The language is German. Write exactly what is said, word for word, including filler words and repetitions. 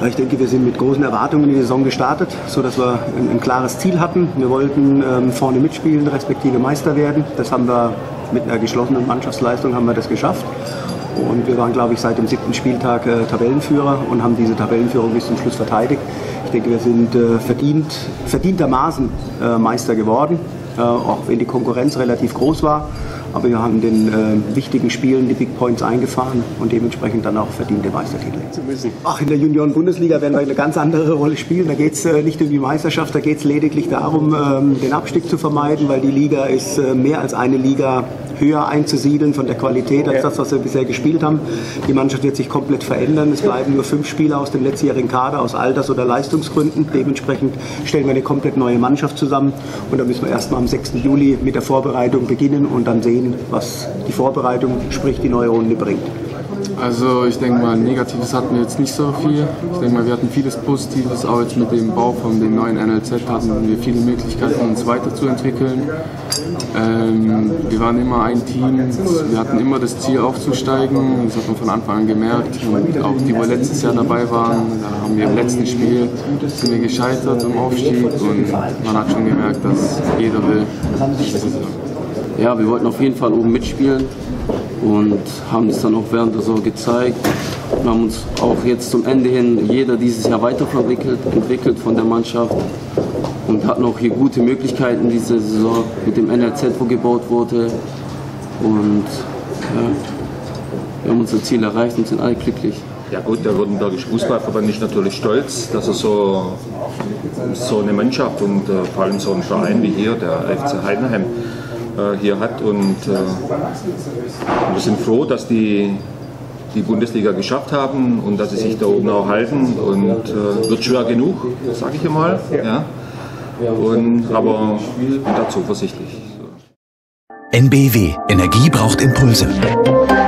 Ich denke, wir sind mit großen Erwartungen in die Saison gestartet, sodass wir ein, ein klares Ziel hatten. Wir wollten ähm, vorne mitspielen, respektive Meister werden. Das haben wir mit einer geschlossenen Mannschaftsleistung haben wir das geschafft. Und wir waren, glaube ich, seit dem siebten Spieltag äh, Tabellenführer und haben diese Tabellenführung bis zum Schluss verteidigt. Ich denke, wir sind äh, verdient, verdientermaßen äh, Meister geworden, äh, auch wenn die Konkurrenz relativ groß war. Aber wir haben den äh, wichtigen Spielen die Big Points eingefahren und dementsprechend dann auch verdiente Meistertitel zu müssen. Ach, in der Junioren-Bundesliga werden wir eine ganz andere Rolle spielen. Da geht es äh, nicht um die Meisterschaft, da geht es lediglich darum, ähm, den Abstieg zu vermeiden, weil die Liga ist äh, mehr als eine Liga höher einzusiedeln von der Qualität als das, was wir bisher gespielt haben. Die Mannschaft wird sich komplett verändern. Es bleiben nur fünf Spieler aus dem letztjährigen Kader aus Alters- oder Leistungsgründen. Dementsprechend stellen wir eine komplett neue Mannschaft zusammen. Und da müssen wir erst mal am sechsten Juli mit der Vorbereitung beginnen und dann sehen, was die Vorbereitung, sprich die neue Runde, bringt. Also ich denke mal, Negatives hatten wir jetzt nicht so viel. Ich denke mal, wir hatten vieles Positives. Auch jetzt mit dem Bau von dem neuen N L Z hatten wir viele Möglichkeiten, uns weiterzuentwickeln. Ähm, wir waren immer ein Team. Wir hatten immer das Ziel aufzusteigen. Das hat man von Anfang an gemerkt. Und auch die, die letztes Jahr dabei waren, da haben wir im letzten Spiel sind wir gescheitert im Aufstieg. Und man hat schon gemerkt, dass jeder will. Ja, wir wollten auf jeden Fall oben mitspielen und haben es dann auch während der Saison gezeigt. Wir haben uns auch jetzt zum Ende hin jeder dieses Jahr weiterentwickelt entwickelt von der Mannschaft und hatten auch hier gute Möglichkeiten diese Saison mit dem N L Z, wo gebaut wurde. Und ja, wir haben unser Ziel erreicht und sind alle glücklich. Ja gut, der Württembergische Fußballverband ist natürlich stolz, dass er so, so eine Mannschaft und äh, vor allem so einen Verein wie hier, der F C Heidenheim, hier hat und äh, wir sind froh, dass die die Bundesliga geschafft haben und dass sie sich da oben auch halten und äh, wird schwer genug, sage ich einmal, ja. Und, aber ich bin da zuversichtlich. N B W. Energie braucht Impulse.